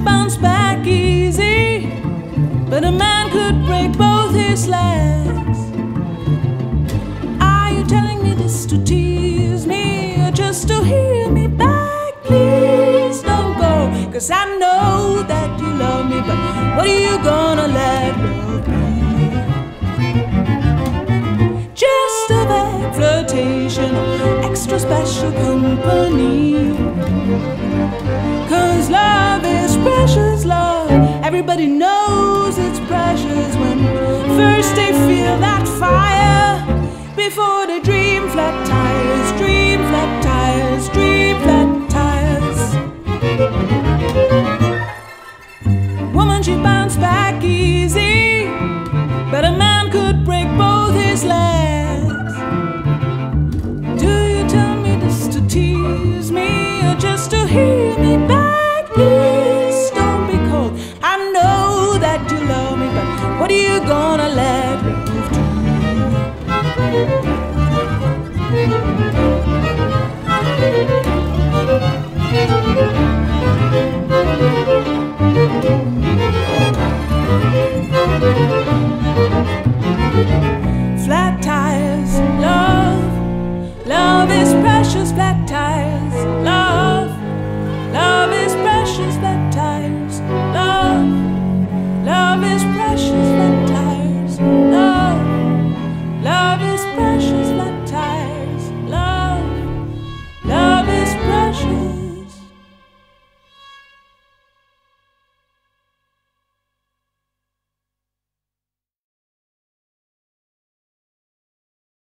bounce back easy, but a man could break both his legs. Are you telling me this to tease me, or just to hear me back? Please don't go, 'cause I know that you love me, but what are you gonna let love be? Just a vague flirtation, extra special company. 'Cause love is precious, love. Everybody knows it's precious when first they feel that fire before they dream.